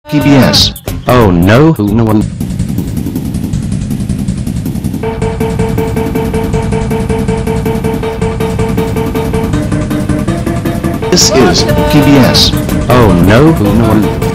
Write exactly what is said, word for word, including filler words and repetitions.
P B S. Oh no, who no one. This is P B S. Oh no, who no one.